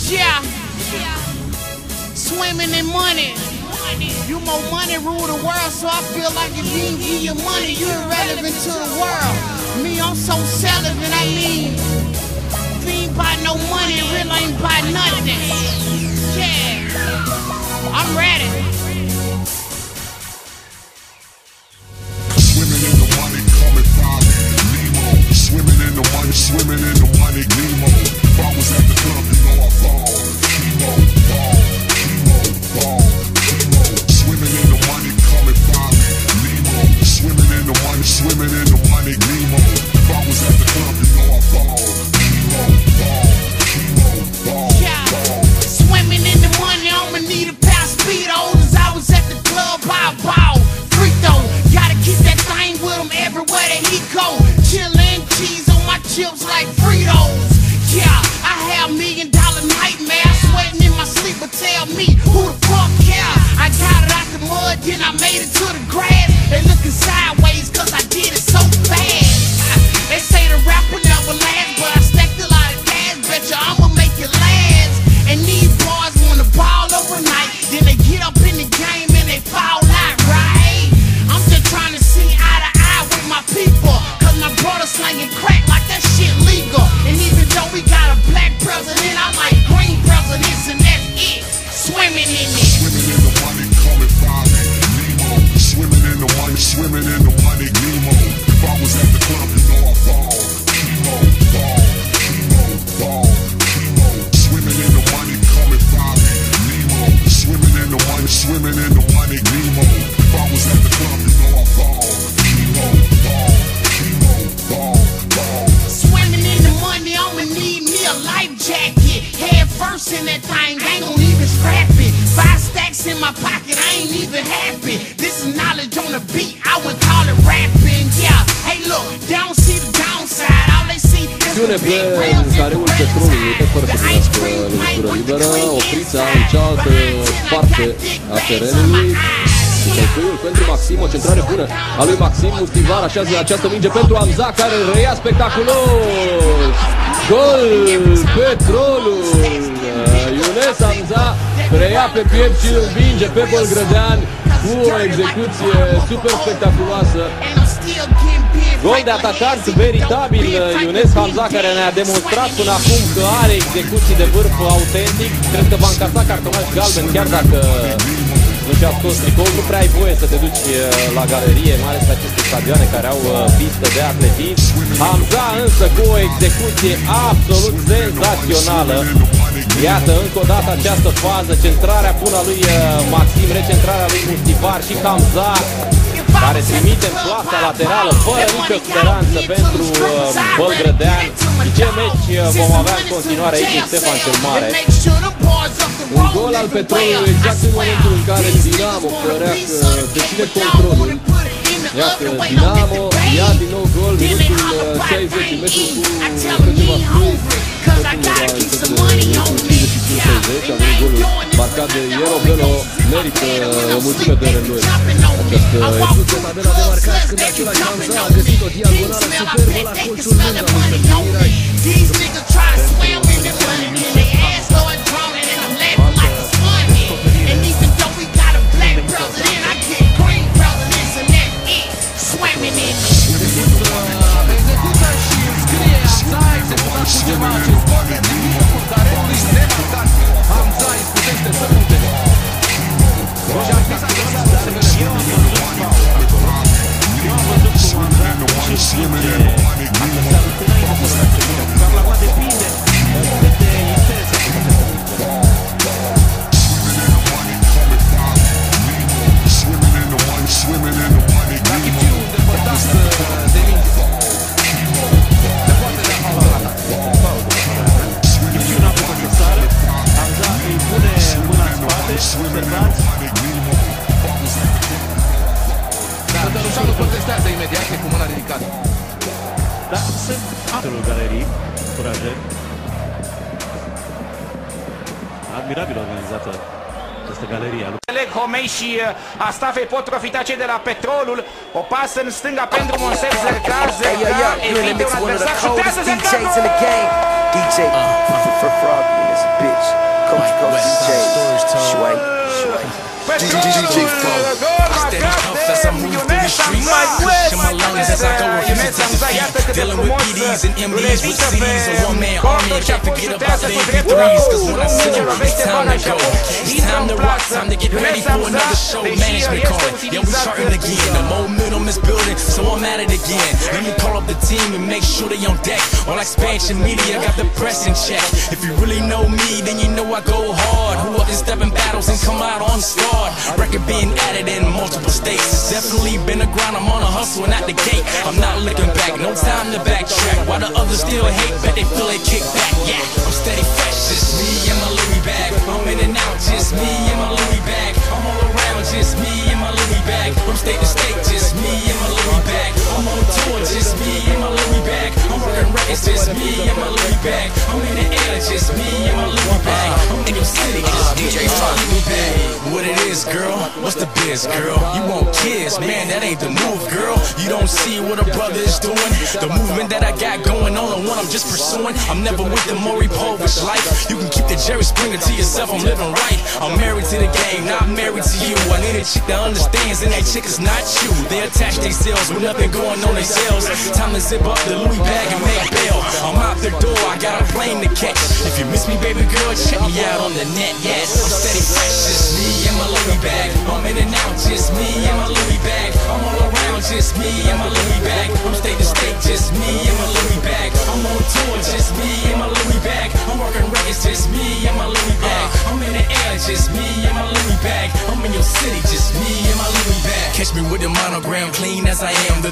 Yeah. Swimming in money. You more money rule the world, so I feel like if you didn't give your money, you're irrelevant to the world. Me, I'm so celibate, I mean, if you ain't buy no money, it really ain't buy nothing. Yeah, I'm ready. Swimming in the money, come and find me, Nemo. Swimming in the money, swimming in the money, Nemo. If I was at the club, you know I fall. Chemo, ball, chemo, ball, chemo. Swimming in the money, come and find me, Nemo. Swimming in the money, swimming in the money, Nemo. If I was at the club, you know I fall. Chemo, ball, chemo, ball, ball. Swimming in the money, I'ma need a pair of speedos. I was at the club, I ball, free throw. Gotta keep that thing with him everywhere that he go. Chillin', cheese on my chips like Fritos. Yeah, I have $1 million nightmares, sweating in my sleep, but tell me who the fuck care? I got it out the mud, then I made it to the grass. They looking sideways cause I did it so fast. They say the rapper never lasts, but I stacked a lot of cash. Bet you I'ma make it last. And these boys wanna ball overnight, then they get up in the game and they fall out, right? I'm just trying to see eye to eye with my people, cause my brother slanging crack like that shit legal. And even though we got a black president, I like green presidents, and that's it. Swimming in it. Swimming in the money, come and find me, Nemo. Swimming in the money, swimming in the money, Nemo. If I was at the club, you know I fall. Chemo, ball, chemo, ball, chemo. Swimming in the money, come and find me, Nemo. Swimming in the money, swimming in the money, Nemo. If I was at the club, you know I fall. Chemo, ball, chemo, ball, ball. Swimming in the money, I'ma need me a life jacket. Head first in that thing, ain't gon' even scrap it. 5 stacks in my pocket, I ain't even happy. This is knowledge on the beat, I would call it rapping. Yeah, hey look, they don't see the downside, all they see is the big rails and Careul petrolului pe fără să primească lovitură liberă, oprița în cealaltă parte a terenului. Călcâiul pentru Maxim, o centrare bună a lui Maxim. Mustivar așează această minge pentru Hamza, care îl reia spectaculos. Gol Petrolul. Younes Hamza preia pe piept și îl învinge pe Bălgrădean cu o execuție super spectaculoasă. Gol de atacant veritabil, Younes Hamza, care ne-a demonstrat până acum că are execuții de vârf autentic. Cred că va încasa cartonaș galben, chiar dacă nu și-a scos tricoul. Nu prea ai voie să te duci la galerie, mai ales aceste stadioane care au pistă de atletism. Hamza însă cu o execuție absolut senzațională. Iată încă o dată această fază, centrarea bună a lui Maxim, recentrarea lui Mustivar și Hamza, care trimite în plasa laterală fără nicio speranță pentru Bălgrădean. Și ce meci vom avea în continuare aici în Ștefan cel Mare. Un gol al Petrolului exact în momentul în care Dinamo părea că deține controlul. Iată, Dinamo ia din nou gol, minutul 60, metru cu câteva stui. Avem golul marcat de Ierovelo, merită o mulțime de rânduri această execuție. Tabela de marcat când același Hamza a găsit o diagonală superbă la colțul lung al lui Miraj. Execută și scrie Hamza, executat cu ceva ce scoate din locul careului remarcat. Hamza îi scutește să punte. Și ar fi să găsească servele. Eu am văzut cum Hamza și simte adversarul înainte să se bine. Cam la cum depinde de interesul cu acesta. Rachiciu îndepărtat de minge. Se poate da faul. Rachiciu n-a făcut să sară. Hamza îi pune mâna în spate. Observați. Tătărușanu protestează imediat, e cu mâna ridicată. Da, sunt absolut galerii, curajeri. Admirabil organizată această galerie a lui Homei și Astafei pot profita cei de la Petrolul. O pasă în stânga pentru Monsef Zercaz. Evite un adversar, șutează Zercaz! DJ, Froggy in this bitch. Coach DJ, Schwank. DJ Frog. I steady puff as I move through the streets, pushing my lungs as I go refusing to defeat. Dealing with PDs and MDs with CDs, a one-man army. I can't forget about the MP3s, cause when I see them, it's time to go. It's time to rock, time to get ready for another show. Management calling, yo, we starting again. The momentum is building, so I'm at it again. Let me call up the team and make sure they on deck. All expansion media got the press in check. If you really know me, then you know I go hard. Who up and step in battles and come out on star. Record being added in multiple states. It's definitely been a grind, I'm on a hustle and at the gate. I'm not looking back, no time to backtrack. While the others still hate, but they feel they kick back. Yeah, I'm steady fresh, just me and my Louis bag. I'm in and out, just me and my Louis bag. I'm all around, just me and my Louis bag. From state to state, just me and my Louis bag. I'm on tour, just me and my Louis bag. I'm working records, just me and my Louis bag. I'm in the air, just me and my Louis bag. I'm in your city, just DJ Louis bag. What it is, girl? What's the biz, girl? You want kids, man, that ain't the move, girl. You don't see what a brother is doing. The movement that I got going on, the one I'm just pursuing. I'm never with the Maury Povich life. You can keep the Jerry Springer to yourself, I'm living right. I'm married to the game, not married to you. I need a chick that understands, and that chick is not you. They attach themselves with nothing going on themselves. Time to zip up the Louis bag and make bail. I'm out the door, I got a plane to catch. If you miss me, baby girl, check me out on the net. Yes, I'm steady fresh, just me and my Louis bag. I'm in and out, just me and my Louis bag. I'm all around, just me and my Louis bag. From state to state, just me and my Louis bag. I'm on tour, just me and my Louis bag. I'm working records, just me and my Louis bag. I'm in the air, just me and my Louis bag. I'm in your city, just me and my Louis bag. Catch me with the monogram, clean as I am.